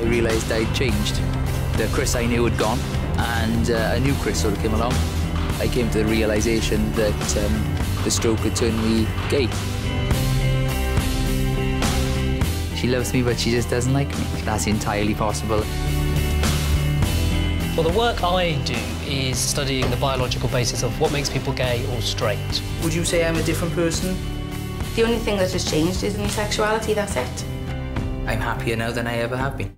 realised I'd changed. The Chris I knew had gone, and a new Chris sort of came along. I came to the realisation that the stroke had turned me gay. She loves me, but she just doesn't like me. That's entirely possible. Well, the work I do is studying the biological basis of what makes people gay or straight. Would you say I'm a different person? The only thing that has changed is my sexuality, that's it. I'm happier now than I ever have been.